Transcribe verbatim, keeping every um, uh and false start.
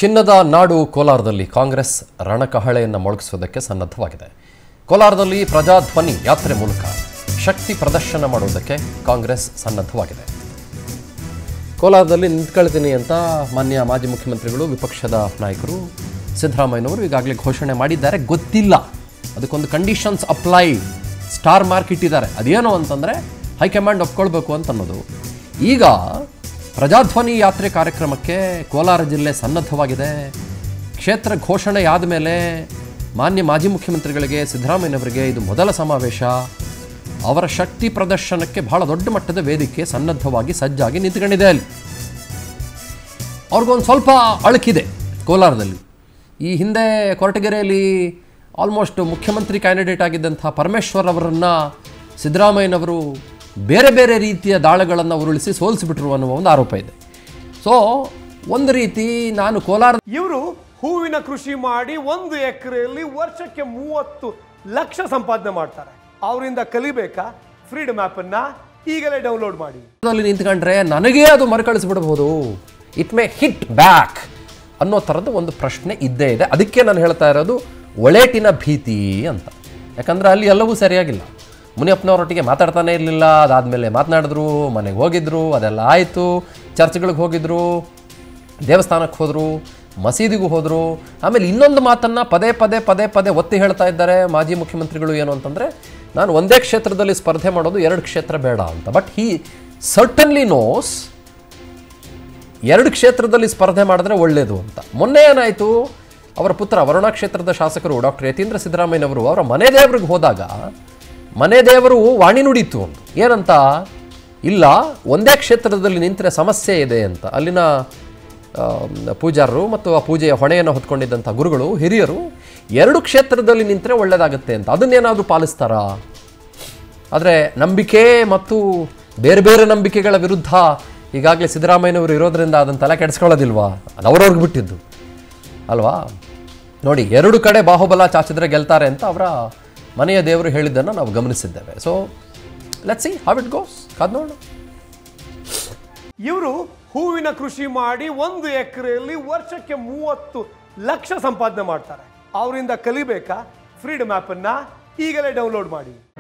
ಚಿನ್ನದ ನಾಡು ಕೋಲಾರದಲ್ಲಿ ಕಾಂಗ್ರೆಸ್ ರಣಕಹಳೆಯನ್ನು ಮೊಳಗಿಸುವುದಕ್ಕೆ ಸನ್ನದ್ಧವಾಗಿದೆ. ಕೋಲಾರದಲ್ಲಿ ಪ್ರಜಾಧ್ವನಿ ಯಾತ್ರೆ ಮೂಲಕ ಶಕ್ತಿ ಪ್ರದರ್ಶನ ಮಾಡುವುದಕ್ಕೆ ಕಾಂಗ್ರೆಸ್ ಸನ್ನದ್ಧವಾಗಿದೆ. ಕೋಲಾರದಲ್ಲಿ ನಿಂತ್ಕೊಳ್ತೀನಿ ಅಂತ ಮಾನ್ಯ ಮಾಜಿ ಮುಖ್ಯಮಂತ್ರಿಗಳು, ವಿಪಕ್ಷದ ನಾಯಕರು ಸಿದ್ದರಾಮಯ್ಯನವರು ಈಗಾಗಲೇ ಘೋಷಣೆ ಮಾಡಿದ್ದಾರೆ. ಗೊತ್ತಿಲ್ಲ, ಅದಕ್ಕೊಂದು ಕಂಡೀಷನ್ಸ್ ಅಪ್ಲೈ ಸ್ಟಾರ್ ಮಾರ್ಕ್ ಇಟ್ಟಿದ್ದಾರೆ. ಅದೇನು ಅಂತಂದರೆ ಹೈಕಮಾಂಡ್ ಒಪ್ಕೊಳ್ಬೇಕು ಅಂತ ಅನ್ನೋದು. ಈಗ ಪ್ರಜಾಧ್ವನಿ ಯಾತ್ರೆ ಕಾರ್ಯಕ್ರಮಕ್ಕೆ ಕೋಲಾರ ಜಿಲ್ಲೆ ಸನ್ನದ್ಧವಾಗಿದೆ. ಕ್ಷೇತ್ರ ಘೋಷಣೆ ಆದ ಮೇಲೆ ಮಾನ್ಯ ಮಾಜಿ ಮುಖ್ಯಮಂತ್ರಿಗಳಿಗೆ, ಸಿದ್ದರಾಮಯ್ಯನವರಿಗೆ ಇದು ಮೊದಲ ಸಮಾವೇಶ. ಅವರ ಶಕ್ತಿ ಪ್ರದರ್ಶನಕ್ಕೆ ಬಹಳ ದೊಡ್ಡ ಮಟ್ಟದ ವೇದಿಕೆ ಸನ್ನದ್ಧವಾಗಿ ಸಜ್ಜಾಗಿ ನಿಂತ್ಕೊಂಡಿದೆ. ಅಲ್ಲಿ ಅವ್ರಿಗೊಂದು ಸ್ವಲ್ಪ ಅಳುಕಿದೆ ಕೋಲಾರದಲ್ಲಿ. ಈ ಹಿಂದೆ ಕೊರಟಗೆರೆಯಲ್ಲಿ ಆಲ್ಮೋಸ್ಟ್ ಮುಖ್ಯಮಂತ್ರಿ ಕ್ಯಾಂಡಿಡೇಟ್ ಆಗಿದ್ದಂಥ ಪರಮೇಶ್ವರ್ ಅವರನ್ನು ಸಿದ್ದರಾಮಯ್ಯನವರು ಬೇರೆ ಬೇರೆ ರೀತಿಯ ದಾಳಗಳನ್ನು ಉರುಳಿಸಿ ಸೋಲಿಸಿಬಿಟ್ರು ಅನ್ನುವ ಒಂದು ಆರೋಪ ಇದೆ. ಸೊ ಒಂದು ರೀತಿ ನಾನು ಕೋಲಾರ ಇವರು ಹೂವಿನ ಕೃಷಿ ಮಾಡಿ ಒಂದು ಎಕರೆಯಲ್ಲಿ ವರ್ಷಕ್ಕೆ ಮೂವತ್ತು ಲಕ್ಷ ಸಂಪಾದನೆ ಮಾಡ್ತಾರೆ. ಅವರಿಂದ ಕಲಿಬೇಕಾ? ಫ್ರೀಡಮ್ ಆ್ಯಪ್ ಅನ್ನ ಈಗಲೇ ಡೌನ್ಲೋಡ್ ಮಾಡಿ. ಅಲ್ಲಿ ನಿಂತ್ಕೊಂಡ್ರೆ ನನಗೇ ಅದು ಮರುಕಳಿಸ್ಬಿಡ್ಬೋದು, ಇಟ್ ಮೇ ಹಿಟ್ ಬ್ಯಾಕ್ ಅನ್ನೋ ಥರದ ಒಂದು ಪ್ರಶ್ನೆ ಇದ್ದೇ ಇದೆ. ಅದಕ್ಕೆ ನಾನು ಹೇಳ್ತಾ ಇರೋದು ಒಳೇಟಿನ ಭೀತಿ ಅಂತ. ಯಾಕಂದರೆ ಅಲ್ಲಿ ಎಲ್ಲವೂ ಸರಿಯಾಗಿಲ್ಲ. ಮುನಿಯಪ್ಪನವರೊಟ್ಟಿಗೆ ಮಾತಾಡ್ತಾನೆ ಇರಲಿಲ್ಲ. ಅದಾದಮೇಲೆ ಮಾತನಾಡಿದ್ರು, ಮನೆಗೆ ಹೋಗಿದ್ರು, ಅದೆಲ್ಲ ಆಯಿತು. ಚರ್ಚ್ಗಳಿಗೆ ಹೋಗಿದ್ರು, ದೇವಸ್ಥಾನಕ್ಕೆ ಹೋದರು, ಮಸೀದಿಗೂ ಹೋದರು. ಆಮೇಲೆ ಇನ್ನೊಂದು ಮಾತನ್ನು ಪದೇ ಪದೇ ಪದೇ ಪದೇ ಒತ್ತಿ ಹೇಳ್ತಾ ಇದ್ದಾರೆ ಮಾಜಿ ಮುಖ್ಯಮಂತ್ರಿಗಳು. ಏನು ಅಂತಂದರೆ, ನಾನು ಒಂದೇ ಕ್ಷೇತ್ರದಲ್ಲಿ ಸ್ಪರ್ಧೆ ಮಾಡೋದು, ಎರಡು ಕ್ಷೇತ್ರ ಬೇಡ ಅಂತ. ಬಟ್ ಹಿ ಸರ್ಟನ್ಲಿ ನೋಸ್ ಎರಡು ಕ್ಷೇತ್ರದಲ್ಲಿ ಸ್ಪರ್ಧೆ ಮಾಡಿದ್ರೆ ಒಳ್ಳೆಯದು ಅಂತ. ಮೊನ್ನೆ ಏನಾಯಿತು, ಅವರ ಪುತ್ರ ವರುಣಾ ಕ್ಷೇತ್ರದ ಶಾಸಕರು ಡಾಕ್ಟರ್ ಯತೀಂದ್ರ ಸಿದ್ದರಾಮಯ್ಯನವರು ಅವರ ಮನೆ ದೇವರಿಗೆ ಹೋದಾಗ ಮನೆ ದೇವರು ವಾಣಿ ನುಡಿತು ಒಂದು ಏನಂತ, ಇಲ್ಲ ಒಂದೇ ಕ್ಷೇತ್ರದಲ್ಲಿ ನಿಂತರೆ ಸಮಸ್ಯೆ ಇದೆ ಅಂತ. ಅಲ್ಲಿನ ಪೂಜಾರರು ಮತ್ತು ಆ ಪೂಜೆಯ ಹೊಣೆಯನ್ನು ಹೊತ್ಕೊಂಡಿದ್ದಂಥ ಗುರುಗಳು, ಹಿರಿಯರು ಎರಡು ಕ್ಷೇತ್ರದಲ್ಲಿ ನಿಂತರೆ ಒಳ್ಳೆಯದಾಗುತ್ತೆ ಅಂತ. ಅದನ್ನೇನಾದರೂ ಪಾಲಿಸ್ತಾರಾ? ಆದರೆ ನಂಬಿಕೆ ಮತ್ತು ಬೇರೆ ಬೇರೆ ನಂಬಿಕೆಗಳ ವಿರುದ್ಧ ಈಗಾಗಲೇ ಸಿದ್ದರಾಮಯ್ಯನವರು ಇರೋದ್ರಿಂದ ಅದನ್ನು ತಲೆ ಕೆಡಿಸ್ಕೊಳ್ಳೋದಿಲ್ವಾ? ಅದು ಅವ್ರವ್ರಿಗೆ ಬಿಟ್ಟಿದ್ದು ಅಲ್ವಾ? ನೋಡಿ, ಎರಡು ಕಡೆ ಬಾಹುಬಲ ಚಾಚಿದ್ರೆ ಗೆಲ್ತಾರೆ ಅಂತ ಅವರ ಮನೆಯ ದೇವರು ಹೇಳಿದ್ದನ್ನು ನಾವು ಗಮನಿಸಿದ್ದೇವೆ. So let's see how it goes. ಕಾದ್ ನೋಡೋಣ. ಇವರು ಹೂವಿನ ಕೃಷಿ ಮಾಡಿ ಒಂದು ಎಕರೆಯಲ್ಲಿ ವರ್ಷಕ್ಕೆ ಮೂವತ್ತು ಲಕ್ಷ ಸಂಪಾದನೆ ಮಾಡ್ತಾರೆ. ಅವರಿಂದ ಕಲಿಬೇಕಾ? ಫ್ರೀಡಮ್ ಆ್ಯಪ್ ಅನ್ನ ಈಗಲೇ ಡೌನ್ಲೋಡ್ ಮಾಡಿ.